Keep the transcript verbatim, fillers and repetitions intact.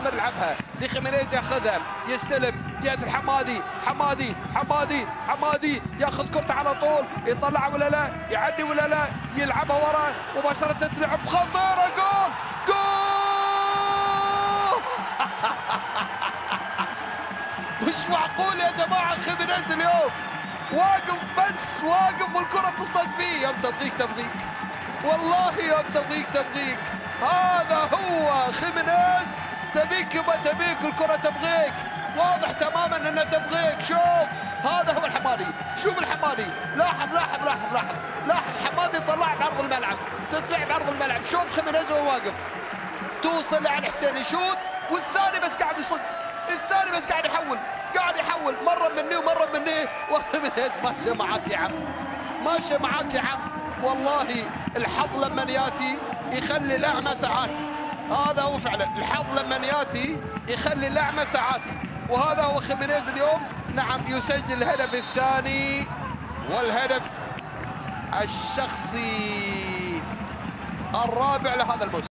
نستمر لعبها لخيمينيز ياخذها يستلم جهه الحمادي حمادي حمادي حمادي ياخذ كرته على طول يطلع ولا لا يعدي ولا لا يلعبها ورا مباشره تلعب خطيره جول جول مش معقول يا جماعه خيمينيز اليوم واقف بس واقف والكره تصطاد فيه. يوم تبغيك تبغيك والله يوم تبغيك تبغيك هذا هو خيمينيز تبيك يبا تبيك الكره تبغيك واضح تماما انها تبغيك. شوف هذا هو الحمادي شوف الحمادي لاحظ لاحظ لاحظ لاحظ لاحظ الحمادي طلع بعرض الملعب تطلع بعرض الملعب. شوف خيمينيز وهو واقف توصل لعلي حسين يشوت والثاني بس قاعد يصد الثاني بس قاعد يحول قاعد يحول مره مني ومره مني وخيمينيز ماشي معاك يا عم ماشي معاك يا عم. والله الحظ لما ياتي يخلي الاعمى ساعاتي. هذا هو فعلا الحظ لما ياتي يخلي الاعمى ساعاتي وهذا هو خيمينيز اليوم. نعم يسجل الهدف الثاني والهدف الشخصي الرابع لهذا الموسم.